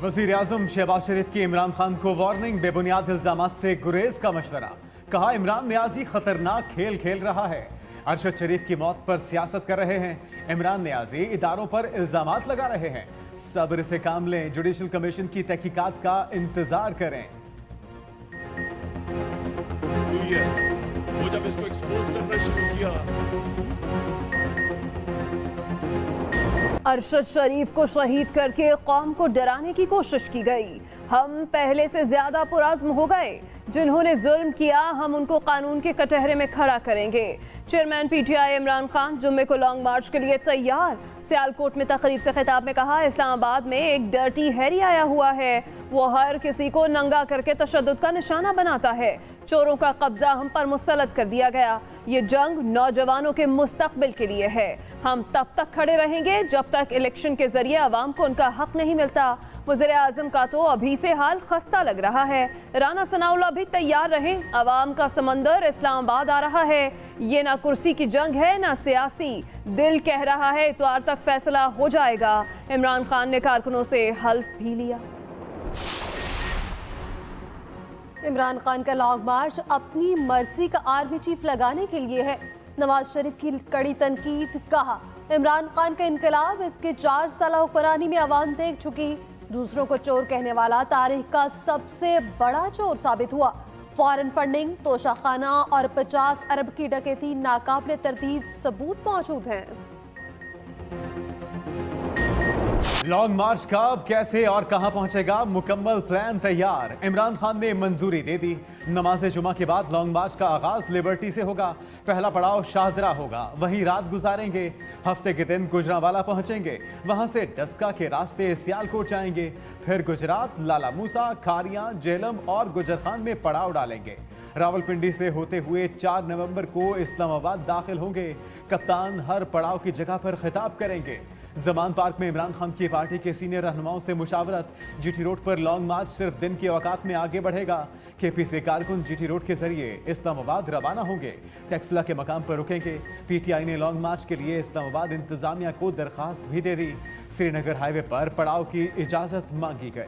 वज़ीर-ए-आज़म शहबाज शरीफ की इमरान खान को वार्निंग, बेबुनियाद इल्जामात से गुरेज का मशवरा। कहा इमरान नियाजी खतरनाक खेल खेल रहा है। अरशद शरीफ की मौत पर सियासत कर रहे हैं। इमरान नियाजी इदारों पर इल्जामात लगा रहे हैं। सब्र से काम लें, जुडिशल कमीशन की तहकीकात का इंतजार करें। वो जब इसको एक्सपोज करना शुरू किया, अरशद शरीफ को शहीद करके कौम को डराने की कोशिश की गई। हम पहले से ज्यादा पुरअज़्म हो गए। जिन्होंने जुल्म किया हम उनको कानून के कटहरे में खड़ा करेंगे। चेयरमैन पीटीआई इमरान खान जुम्मे को लॉन्ग मार्च के लिए तैयार। सियालकोट में तकरीब से खिताब में कहा, इस्लामाबाद में एक डर्टी हैरी आया हुआ है। वो हर किसी को नंगा करके तशद्दुद का निशाना बनाता है। चोरों का कब्जा हम पर मुसल्लत कर दिया गया। ये जंग नौजवानों के मुस्तकबिल के लिए है। हम तब तक खड़े रहेंगे जब तक इलेक्शन के जरिए अवाम को उनका हक नहीं मिलता। वज़ीर-ए-आज़म का तो अभी से हाल खस्ता लग रहा है। राना सनाउल्लाह भी तैयार रहें, अवाम का समंदर इस्लामाबाद आ रहा है। ये ना कुर्सी की जंग है ना सियासी। दिल कह रहा है इतवार तक फैसला हो जाएगा। इमरान खान ने कारकुनों से हल्फ भी लिया। इमरान खान का लॉन्ग मार्च अपनी मर्जी का आर्मी चीफ लगाने के लिए है। नवाज शरीफ की कड़ी तनकीद। कहा इमरान खान का इनकलाब इसके 4 साल हुक्मरानी में अवाम देख चुकी। दूसरों को चोर कहने वाला तारीख का सबसे बड़ा चोर साबित हुआ। फॉरेन फंडिंग, तोशाखाना और 50 अरब की डकैती नाकाबिले तरदीद सबूत मौजूद हैं। लॉन्ग मार्च कब, कैसे और कहां पहुंचेगा, मुकम्मल प्लान तैयार। इमरान खान ने मंजूरी दे दी। नमाज जुमा के बाद लॉन्ग मार्च का आगाज लिबर्टी से होगा। पहला पड़ाव शाहदरा होगा, वहीं रात गुजारेंगे। हफ्ते के दिन गुजरांवाला पहुंचेंगे, वहां से डस्का के रास्ते सियालकोट जाएंगे। फिर गुजरात, लाला मूसा, खारियां, जेहलम और गुजरखान में पड़ाव डालेंगे। रावलपिंडी से होते हुए 4 नवंबर को इस्लामाबाद दाखिल होंगे। कप्तान हर पड़ाव की जगह पर खिताब करेंगे। जमान पार्क में इमरान खान की पार्टी के सीनियर रहनुमाओं से मुशावरत। जीटी रोड पर लॉन्ग मार्च सिर्फ दिन के औकात में आगे बढ़ेगा। केपीसी कारकुन जीटी रोड के जरिए इस्लामाबाद रवाना होंगे। टेक्सला के मकाम पर रुकेंगे। पीटीआई ने लॉन्ग मार्च के लिए इस्लामाबाद इंतजामिया को दरखास्त भी दे दी। श्रीनगर हाईवे पर पड़ाव की इजाजत मांगी गई।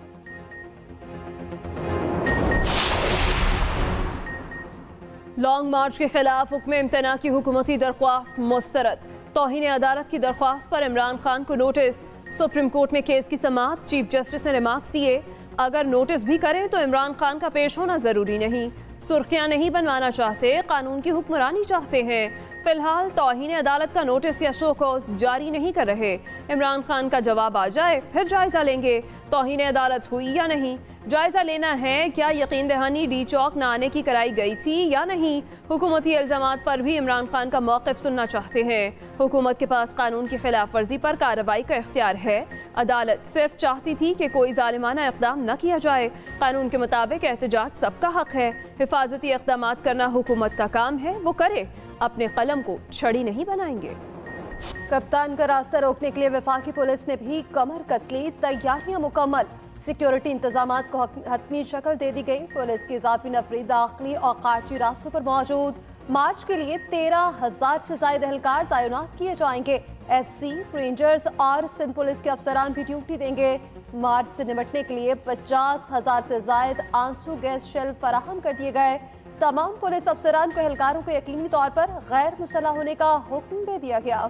लॉन्ग मार्च के खिलाफ हुक्म इम्तना की हुकूमती दरख्वास्त मुस्तरद। तौहीन अदालत की दरख्वास्त पर इमरान खान को नोटिस। सुप्रीम कोर्ट में केस की समाअत। चीफ जस्टिस ने रिमार्क्स दिए, अगर नोटिस भी करें तो इमरान खान का पेश होना जरूरी नहीं। सुर्खियां नहीं बनवाना चाहते, कानून की हुक्मरानी चाहते हैं। फिलहाल तौहीन अदालत का नोटिस या शो कॉज जारी नहीं कर रहे। इमरान खान का जवाब आ जाए फिर जायजा लेंगे तौहीन अदालत हुई या नहीं। जायजा लेना है क्या यकीन दहानी डी चौक न आने की कराई गई थी या नहीं। हुकूमती इल्जामात पर भी इमरान खान का मौक़िफ़ सुनना चाहते हैं। हुकूमत के पास कानून की खिलाफ वर्जी पर कार्रवाई का इख्तियार है। अदालत सिर्फ चाहती थी कि कोई जालिमाना इक़दाम न किया जाए। कानून के मुताबिक एहतजाज सबका हक है। हिफाजती इक़दाम करना हुकूमत का काम है, वो करे। अपने कलम को छड़ी नहीं बनाएंगे। कप्तान का रास्ता रोकने के लिए वफाकी पुलिस ने भी कमर कस ली। तैयारियां मुकम्मल। सिक्योरिटी इंतजामात को हतमी शक्ल दे दी गई। पुलिस की इजाफी नफरी दाखिली और खारजी रास्तों पर मौजूद। मार्च के लिए 13,000 से ज्यादा एहलकार तैनात किए जाएंगे। FC, रेंजर्स और सिंध पुलिस के अफसरान भी ड्यूटी देंगे। मार्च से निपटने के लिए 50,000 से ज्यादा आंसू गैस शेल फराहम कर दिए गए। तमाम पुलिस अफसरान को एहलकारों को यकीनी तौर पर गैर मुसल्लह होने का हुक्म दे दिया गया।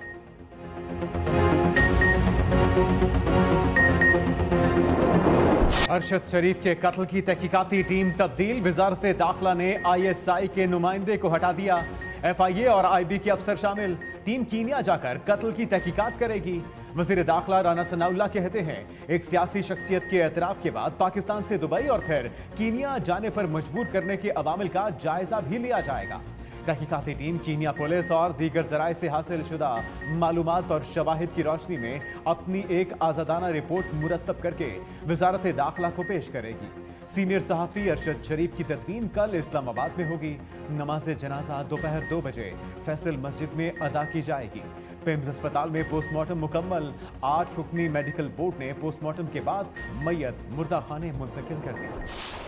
अरशद शरीफ के कत्ल की तहकीकाती टीम तब्दील। वजारत दाखिला ने ISI के नुमाइंदे को हटा दिया। FIA और IB के अफसर शामिल। टीम कीनिया जाकर कत्ल की तहकीकात करेगी। वज़ीर दाखिला राना सनाउल्लाह कहते हैं, एक सियासी शख्सियत के एतराफ़ के बाद पाकिस्तान से दुबई और फिर कीनिया जाने पर मजबूर करने के अवामिल का जायजा भी लिया जाएगा। तहकीकाती टीम कीनिया पुलिस और दीगर ज़राए से हासिल शुदा मालूमात और शवाहिद की रोशनी में अपनी एक आज़ादाना रिपोर्ट मुरतब करके वजारत दाखिला को पेश करेगी। सीनियर सहाफ़ी अरशद शरीफ की तदफीन कल इस्लामाबाद में होगी। नमाज जनाजा दोपहर 2 बजे फैसल मस्जिद में अदा की जाएगी। पिम्स अस्पताल में पोस्टमार्टम मुकम्मल। 8 रुकनी मेडिकल बोर्ड ने पोस्टमार्टम के बाद मैयत मुर्दा खाने मुंतकिल कर दी।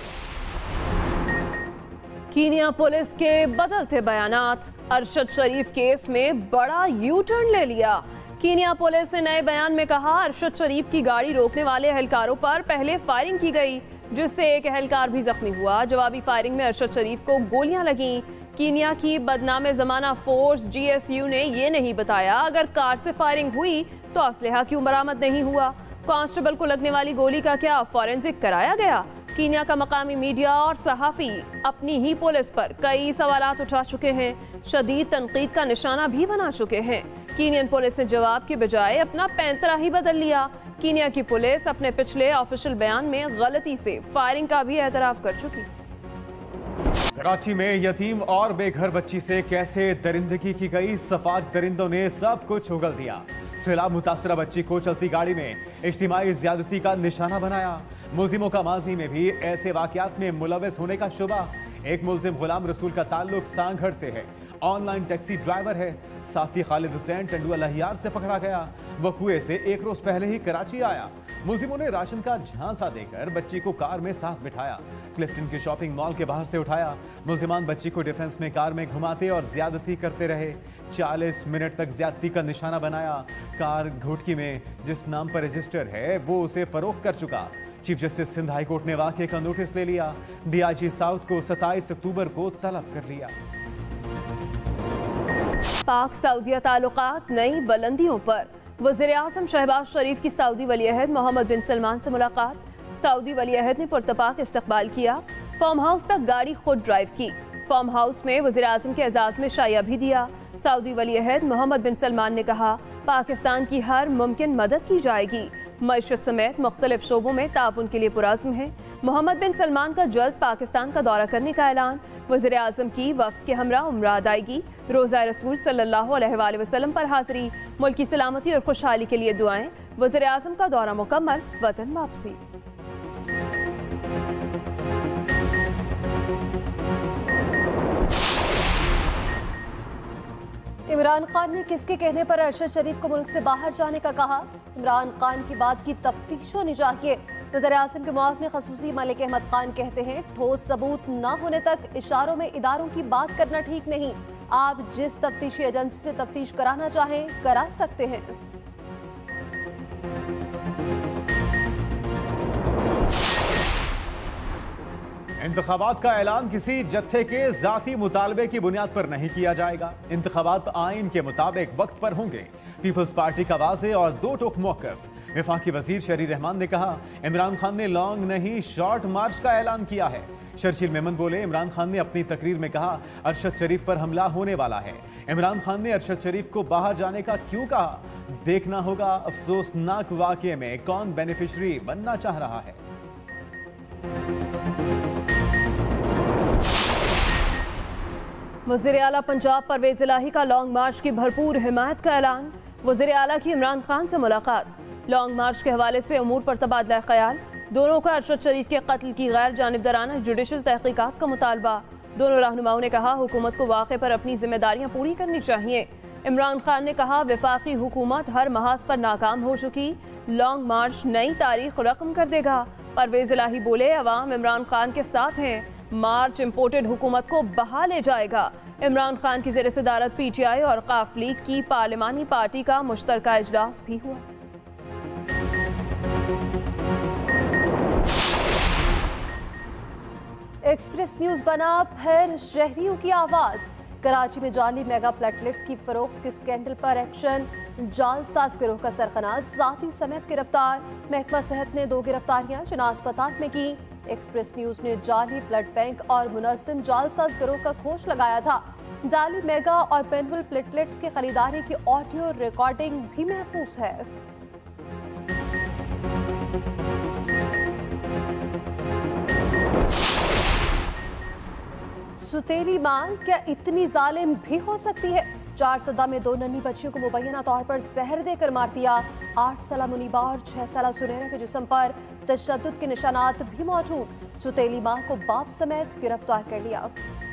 कीनिया पुलिस के बदलते बयानात। अरशद शरीफ केस में बड़ा यू टर्न ले लिया। कीनिया पुलिस ने नए बयान में कहा, अरशद शरीफ की गाड़ी रोकने वाले एहलकारों पर पहले फायरिंग की गई, जिससे एक एहलकार भी जख्मी हुआ। जवाबी फायरिंग में अरशद शरीफ को गोलियां लगीं। कीनिया की बदनामे जमाना फोर्स GSU ने ये नहीं बताया अगर कार से फायरिंग हुई तो असलहा क्यों बरामद नहीं हुआ। कांस्टेबल को लगने वाली गोली का क्या फॉरेंसिक कराया गया? कीनिया का मकामी मीडिया और सहाफी अपनी ही पुलिस पर कई सवालात उठा चुके हैं, शदीद तनकीद का निशाना भी बना चुके हैं। कीनियन पुलिस ने जवाब के बजाय अपना पैंतरा ही बदल लिया। कीनिया की पुलिस अपने पिछले ऑफिशियल बयान में गलती से फायरिंग का भी एतराफ कर चुकी। कराची में यतीम और बेघर बच्ची से कैसे दरिंदगी की गई, सफाक दरिंदों ने सब कुछ उगल दिया। सैलाब मुतासरा बच्ची को चलती गाड़ी में इज्तिमाई ज्यादती का निशाना बनाया। मुलजिमों का माजी में भी ऐसे वाकयात में मुलविस होने का शुबा। एक मुलजिम गुलाम रसूल का ताल्लुक सांगढ़ से है, ऑनलाइन टैक्सी ड्राइवर है। साथी खालिद हुसैन टंडुआ लहियार से पकड़ा गया, वह कुएं से एक रोज पहले ही कराची आया। मुलजिमों ने राशन का झांसा देकर बच्ची को कार में साथ बिठाया, क्लिफ्टन के शॉपिंग मॉल के बाहर से उठाया। मुलजिमान बच्ची को डिफेंस में कार में घुमाते और ज्यादती करते रहे। 40 मिनट तक ज्यादती का निशाना बनाया। कार घोटकी में जिस नाम पर रजिस्टर है वो उसे फरोख्त कर चुका। Chief justice Sindh high court ने वाकये का नोटिस ले लिया। DIG साउथ को 27 अक्टूबर को तलब कर लिया। पाक सऊदिया ताल्लुकात नई बुलंदियों पर। वज़ीर आज़म शहबाज शरीफ की सऊदी वली अहद मोहम्मद बिन सलमान से मुलाकात। सऊदी वली अहद ने पुरतपाक इस्तकबाल किया। फार्म हाउस तक गाड़ी खुद ड्राइव की। फार्म हाउस में वज़ीर आज़म के एजाज़ में शाया भी दिया। सऊदी वली अहद मोहम्मद बिन सलमान ने कहा, पाकिस्तान की हर मुमकिन मदद की जाएगी। मईशत समेत मुख्तलिफ शोबों में ताउन के लिए पुराज़्म है। मोहम्मद बिन सलमान का जल्द पाकिस्तान का दौरा करने का ऐलान। वज़ीर आज़म की वफ्द के हमरा उम्रा अदायगी। रोज़ा रसूल सल्लल्लाहु अलैहि वसल्लम पर हाज़री। मुल्क की सलामती और खुशहाली के लिए दुआएं। वज़ीर आज़म का दौरा मुकम्मल, वतन वापसी। इमरान खान ने किसके कहने पर अरशद शरीफ को मुल्क से बाहर जाने का कहा? इमरान खान की बात की तफ्तीश होनी चाहिए। वज़ीर आज़म के मुआवने खसूसी मलिक अहमद खान कहते हैं, ठोस सबूत न होने तक इशारों में इदारों की बात करना ठीक नहीं। आप जिस तफ्तीशी एजेंसी से तफ्तीश कराना चाहें करा सकते हैं। इंतखाबात का ऐलान किसी जत्थे के जाती मुतालबे की बुनियाद पर नहीं किया जाएगा। इंतखाबात आइन के मुताबिक वक्त पर होंगे। पीपल्स पार्टी का वाज़े और दो टोक मौक़िफ़। वफाकी वज़ीर शहरी रहमान ने कहा, इमरान खान ने लॉन्ग नहीं शॉर्ट मार्च का ऐलान किया है। शर्शील मेमन बोले, इमरान खान ने अपनी तकरीर में कहा अरशद शरीफ पर हमला होने वाला है। इमरान खान ने अरशद शरीफ को बाहर जाने का क्यों कहा? देखना होगा अफसोसनाक वाक़ये में कौन बेनिफिशरी बनना चाह रहा है। वज़ीर आला पंजाब परवेज़ इलाही का लॉन्ग मार्च की भरपूर हिमायत का ऐलान। वज़ीर आला की इमरान खान से मुलाकात। लॉन्ग मार्च के हवाले से उमूर पर तबादला ख्याल। दोनों का अरशद शरीफ के कत्ल की गैर जानिबदाराना जुडिशल तहकीकात का मुतालबा। दोनों रहनुमाओं ने कहा, हुकूमत को वाक़े पर अपनी जिम्मेदारियां पूरी करनी चाहिए। इमरान खान ने कहा, वफाकी हुकूमत हर महाज पर नाकाम हो चुकी। लॉन्ग मार्च नई तारीख रकम कर देगा। परवेज़ इलाही बोले, अवाम इमरान खान के साथ हैं। मार्च इंपोर्टेड हुकूमत को बहा ले जाएगा। इमरान खान की ज़ेर सदारत PTI और काफ लीग की पार्लिमानी पार्टी का मुश्तरका इजलास भी हुआ। एक्सप्रेस न्यूज बना फिर शहरियों की आवाज। कराची में जाली मेगा प्लेटलेट्स की फरोख्त के स्कैंडल पर एक्शन। जालसाज गिरोह का सरखना जाती समेत गिरफ्तार। महकमा सेहत ने 2 गिरफ्तारियां जिना अस्पताल में की। एक्सप्रेस न्यूज ने जाली ब्लड बैंक और मुनज़्ज़म जालसाज गिरोह का खोज लगाया था। जाली मेगा और पेनविल प्लेटलेट्स की खरीदारी की ऑडियो रिकॉर्डिंग भी महफूज है। सुतेली मां क्या इतनी जालिम भी हो सकती है? 4 सदा में 2 नन्ही बच्चियों को मुबैना तौर पर जहर देकर मार दिया। 8 साला मुनीबा और 6 साला सुनैरा के जिस्म पर तशद्दुद के निशानात भी मौजूद। सुतेली मां को बाप समेत गिरफ्तार कर लिया।